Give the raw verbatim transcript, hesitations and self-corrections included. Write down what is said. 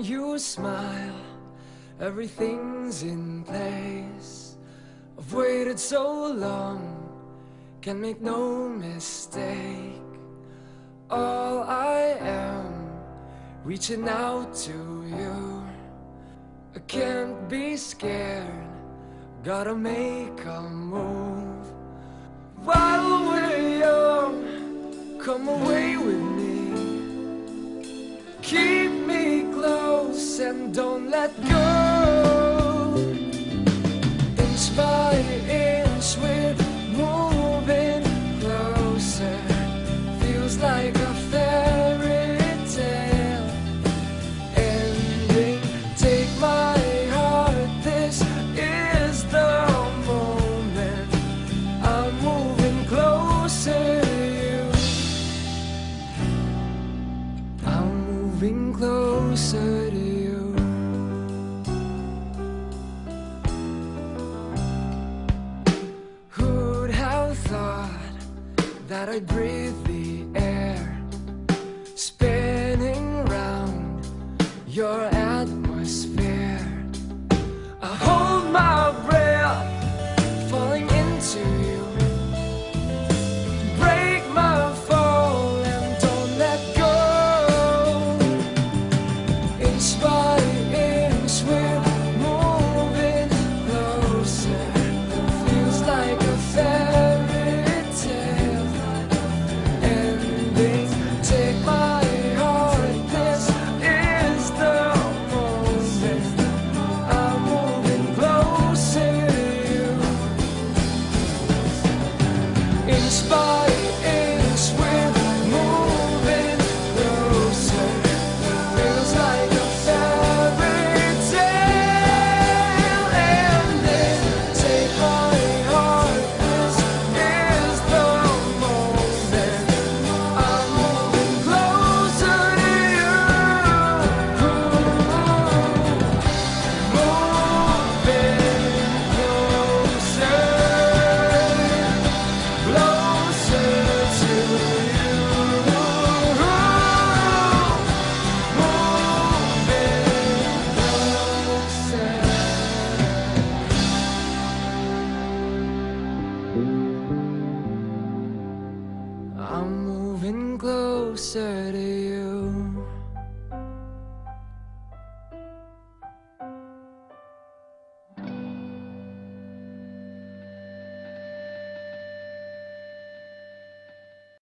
you smile, everything's in place. I've waited so long, can make no mistake. All I am, reaching out to you. I can't be scared, gotta make a move. While we're young, come away with me. Keep me close and don't let go. Inch by inch we're moving closer. Feels like a fairy tale ending. Take my heart, this is the moment. I'm moving closer to you. I'm moving closer to you. Who'd have thought that I'd breathe the